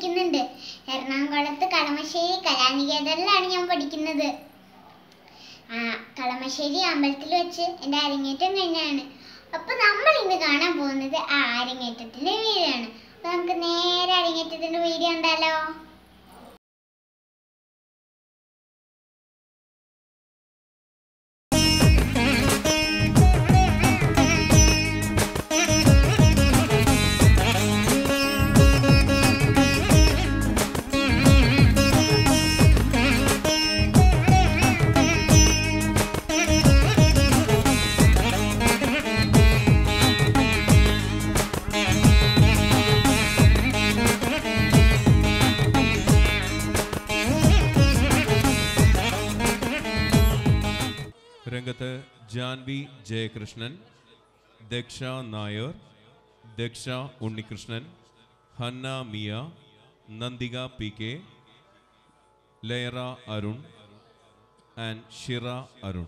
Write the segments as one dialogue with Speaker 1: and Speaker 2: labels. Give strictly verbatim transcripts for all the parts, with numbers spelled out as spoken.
Speaker 1: പഠിക്കുന്നുണ്ട്. എറണാകുളത്ത് കളമശ്ശേരി കലാനികേതനിലാണ് ഞാൻ പഠിക്കുന്നത്. ആ കളമശ്ശേരി അമ്പലത്തിൽ വെച്ച് എൻ്റെ അരങ്ങേറ്റം കഴിഞ്ഞാണ്. അപ്പോൾ നമ്മൾ ഇന്ന് കാണാൻ പോകുന്നത് ആ അരങ്ങേറ്റത്തിൻ്റെ വീഡിയോ ആണ്. അപ്പോൾ നമുക്ക് നേരെ അരങ്ങേറ്റത്തിൻ്റെ വീഡിയോ ഉണ്ടല്ലോ.
Speaker 2: രംഗത്ത് Janvi Jayakrishnan, Daksha Nair, Daksha Unnikrishnan, Hanna Mia, Nandika P K, Layara Arun and Shira Arun.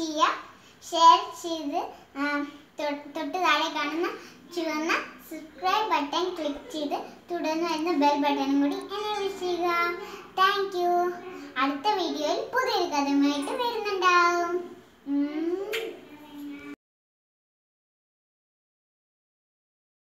Speaker 1: ചെയ്യുക, ഷെയർ ചെയ്ത് തൊട്ട് താഴെ കാണുന്ന ചുവന്ന സബ്സ്ക്രൈബ് ബട്ടൺ ക്ലിക്ക് ചെയ്ത് തുടർന്ന് വരുന്ന ബെൽ ബട്ടണും കൂടി എനേബിൾ ചെയ്യുക. Thank you. അടുത്ത വീഡിയോയിൽ പുതിയൊരു കഥയുമായിട്ട് വരുന്നുണ്ടാവും.